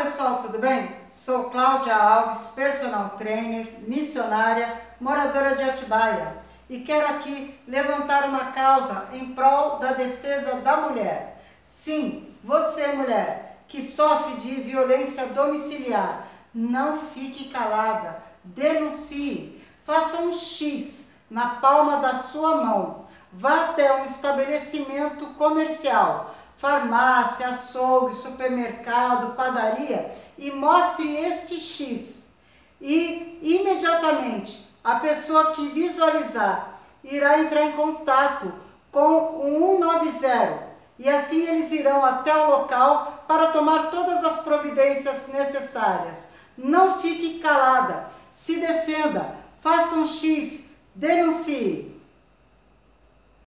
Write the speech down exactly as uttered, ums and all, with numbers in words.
pessoal, tudo bem? Sou Cláudia Alves, personal trainer, missionária, moradora de Atibaia e quero aqui levantar uma causa em prol da defesa da mulher. Sim, você mulher que sofre de violência domiciliar, não fique calada, denuncie, faça um X na palma da sua mão, vá até um estabelecimento comercial, farmácia, açougue, supermercado, padaria e mostre este X. E imediatamente a pessoa que visualizar irá entrar em contato com o cento e noventa e assim eles irão até o local para tomar todas as providências necessárias. Não fique calada, se defenda, faça um X, denuncie.